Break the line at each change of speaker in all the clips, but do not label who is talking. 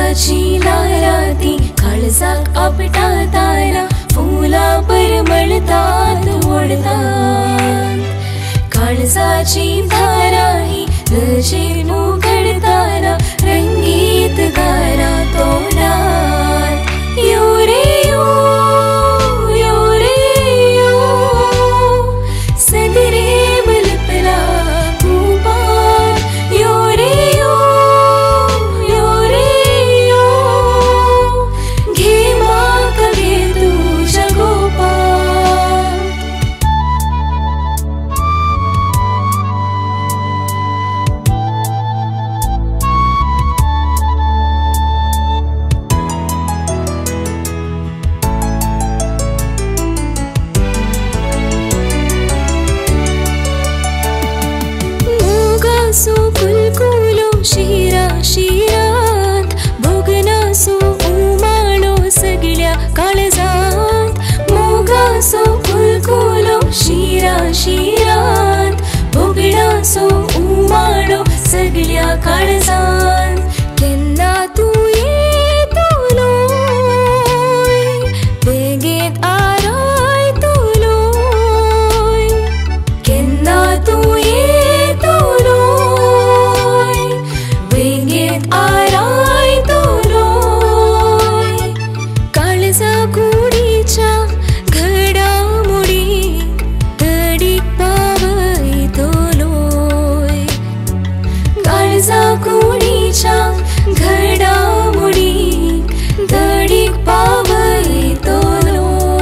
मोगाची लाराती काळजाक आपटाताना फुला परमळतात ओढतात काळजाची धारा ही नजेन उघडताना रंगीत गारा तोंडात यो रे यो यो रे यो सदरे बलपला भूपाल यो रे यो यो रे यो घे माका घे तुझ्या गोपाल मोगासो कुलकुलो शिरा शिरात भोगनासो उमाळो सगळ्या काळजात मोगासो कुलकुलो शिरा शिरात भोगनासो उमाळो सगळ्या काळजात केन्ना तू येतलो बेगेत आरयतलो केन्ना तू येतलो बेगेत आरयतलो काळजा कुडीच्या घडामोडी घडीक पावयतलो काळजा कुडीच्या घडामोडी घडीक पावयतलो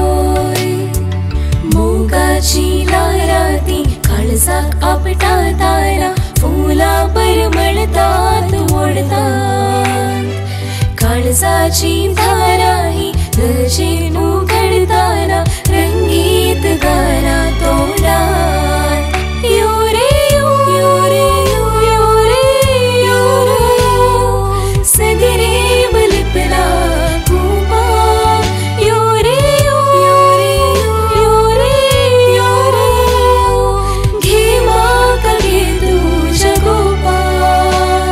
मोगाची लाराती काळजाक आपटाताना फुला परमळतात ओढतात काळजाची धारा ही नजेन उघडताना रंगीत गारा तोंडात यो रे यो यो रे यो यो रे यो रे सदरे बलपला भूपाल यो रे यो यो रे यो रे यो रे घे माका घे तुझ्या गोपाल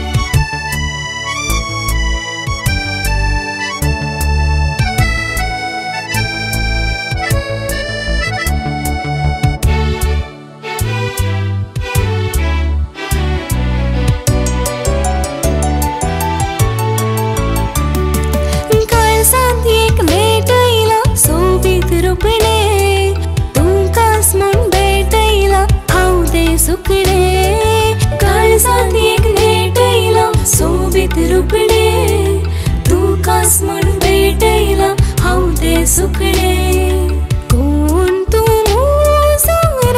काळजात एक मेटयला सोबीत रुपणे तुमकांच म्हूण भेटयला हांव तें सुकणे काळजात एक मेटयला सोबीत रुपणे तुमकांच म्हूण भेटयला हांव तें सुकणे कोण तूं मोजाराय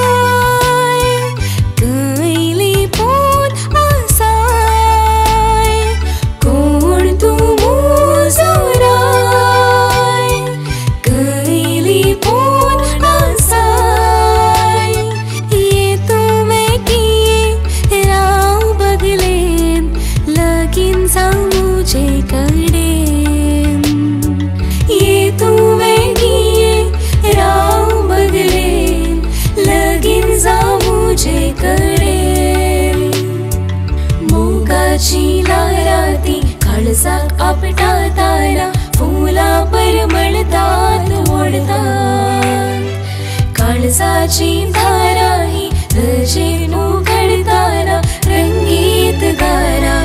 कैली पोत आसाय कोण तूं मोजाराय कैली पोत आसाय ये तुवें किये राव बदलेन लगीन जावं मुझे कडेन ये तुवें किये राव बदलेन लगीन जावं मुझे कडेन मोगाची लाराती काळजाक आपटाताना फुला परमळतात ओढतात काळजाची धारा ही नजेन उघडताना रंगीत गारा